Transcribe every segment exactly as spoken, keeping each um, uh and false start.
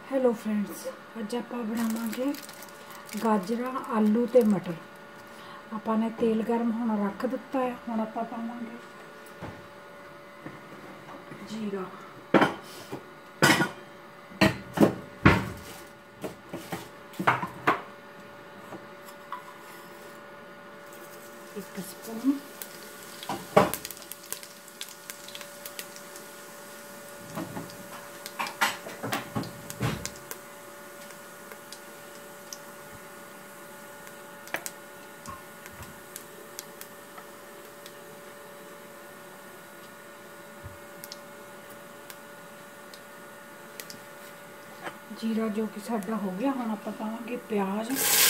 Hello friends, अज आप बनावांगे गाजरा आलू ते मटर। आपां ने तेल गर्म होना रख दिता है। हुण आपां पावांगे जीरा, एक स्पून जीरा जो कि साडा हो गया। हुण आपां पावांगे प्याज,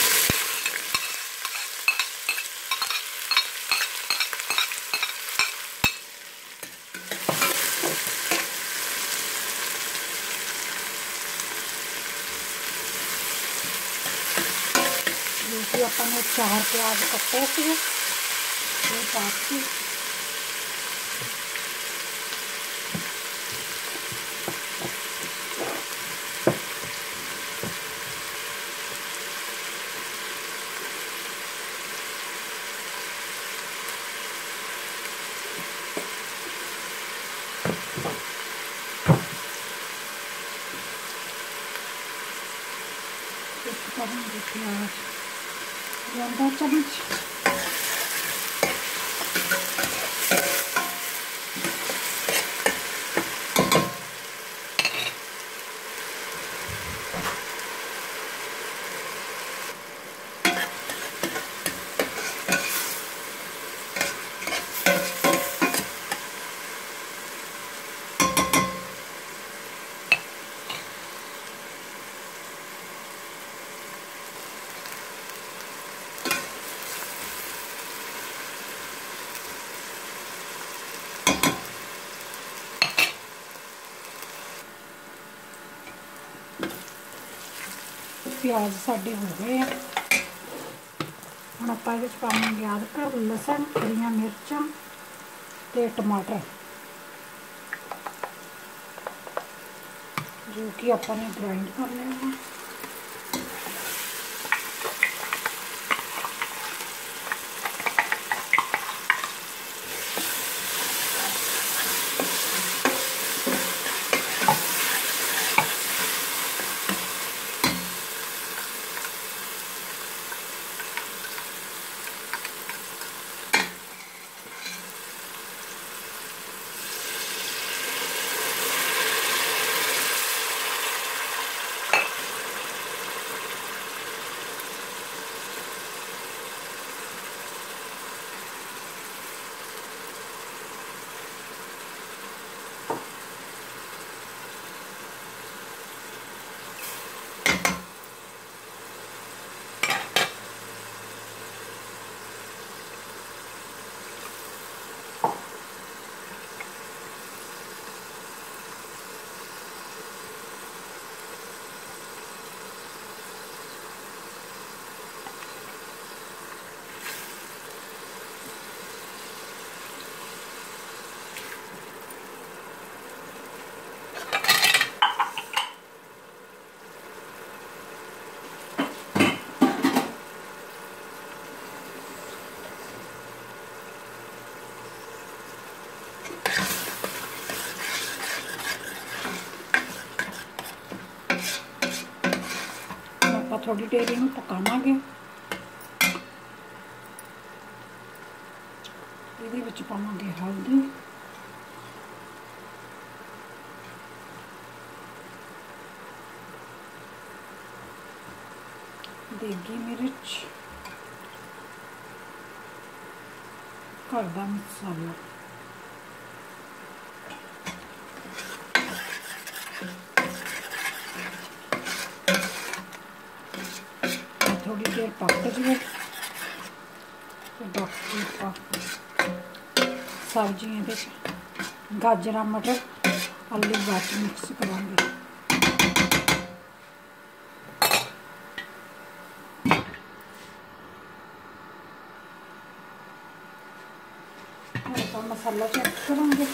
जो कि आपां ने चार प्याज कट्टे थे वो पाके पावांगे प्याज आधा चम्मच, प्याज साडे हो गए हैं। हुण आपां इहदे च पावांगे अदरक, लसन, हरियां मिर्चां ते टमाटर, जो कि आपां ने ग्राइंड कर लेना है। थोड़ी देर इनू पकावांगे। इहदे विच पावांगे हल्दी, देगी मिर्च, घर दा मसाला, थोड़ी देर पक जाए तो बाकी सब्जी ये गाजर, मटर, आलू बाद मिक्स करांगे। मसाला चेक करांगे।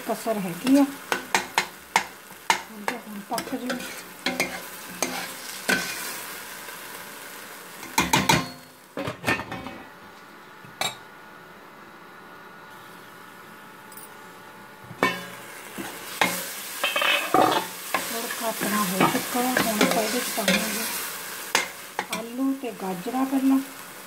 कसर हैगी आ, हम पक जाए। अपना हो चुका है, हम ये पाएंगे आलू ते गाजरा पहला।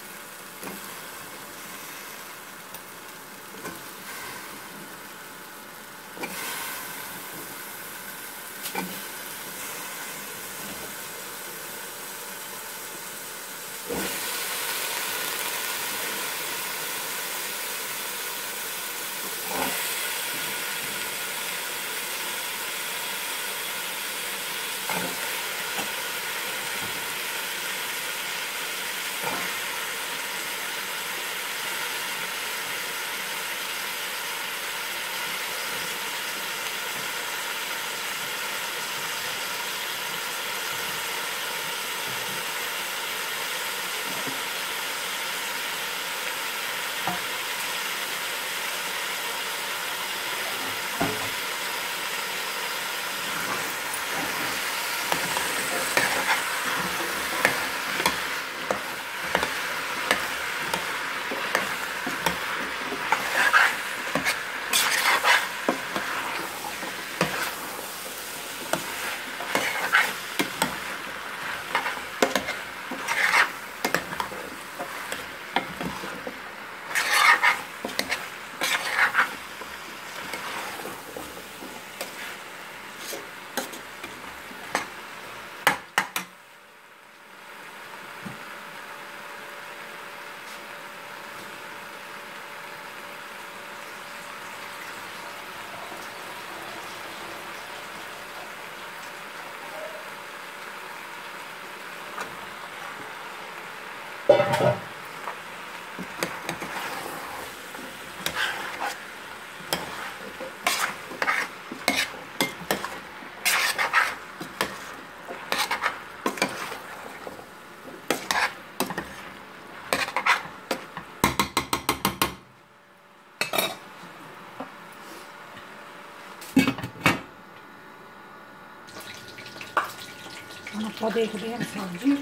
हम आप देखते हैं सब्जी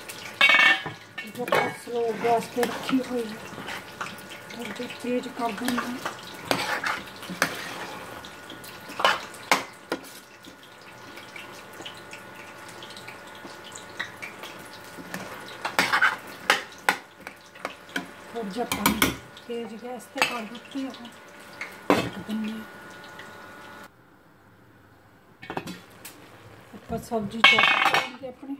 जो स्लो गैस पर रखी हुई है, तो तेज कर देंगे। थोड़ी जब पानी तेज गैस पे कर देते हैं, ऊपर सब्जी चॉप करेंगे अपनी।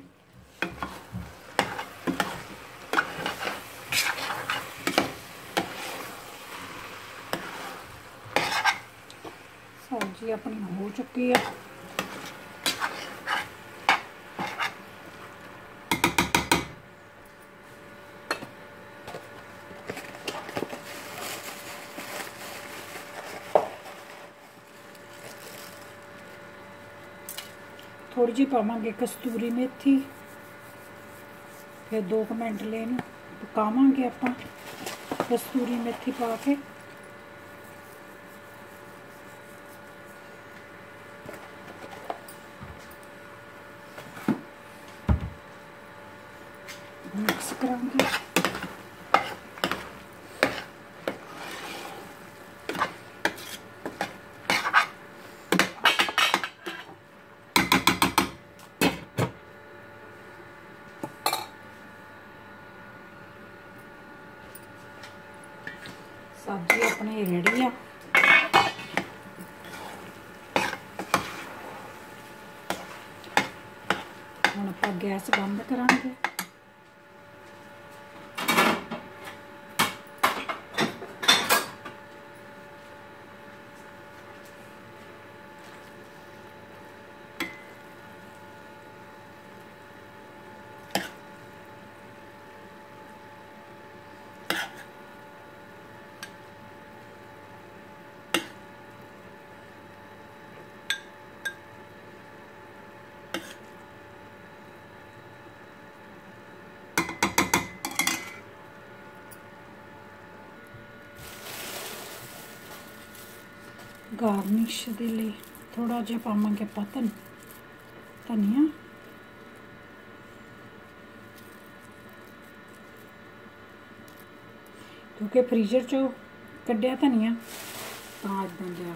सब्जी अपनी हो चुकी है। थोड़ी जी पावांगे कस्तूरी मेथी, फिर दो मिनट लेन पकावांगे आपां कस्तूरी मेथी पा के। मिक्स करांगे। सब्जी अपनी रेडी है। हुण आपां गैस बंद करांगे। गार्निश दे लिए थोड़ा जिहा पावांगे ਆਪਾਂ ਧਨ धनिया क्योंकि फ्रीजर चो कढ़िया धनिया तां इदां जिहा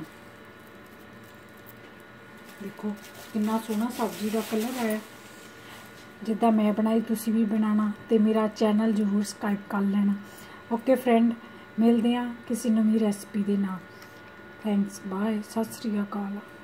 देखो कितना सोहना सब्जी का कलर आया। जिद्दां मैं बनाई तुसी भी बनाना ते मेरा चैनल जरूर सब्सक्राइब कर लेना। ओके फ्रेंड, मिलते हैं किसी नवीं रेसिपी दे नाल। थैंक्स, बाय, सत श्री अकाल।